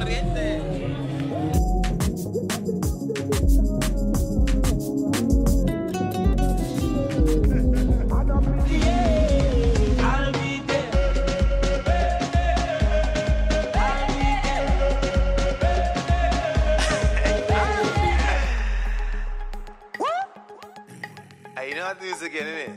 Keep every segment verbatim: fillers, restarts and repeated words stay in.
corriente. You know how to do this again, innit?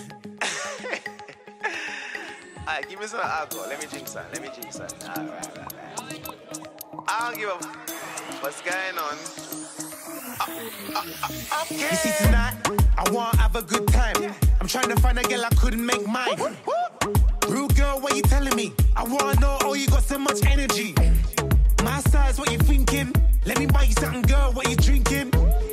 Alright, give me some alcohol. Let me drink some. Let me drink some. Alright, alright, alright. I don't give a f- what's going on. Uh, uh, uh, okay. You see, tonight, I want to have a good time. I'm trying to find a girl I couldn't make mine. Real girl, what you telling me? I want to know, oh, you got so much energy. My size, what you thinking? Let me buy you something, girl, what you drinking?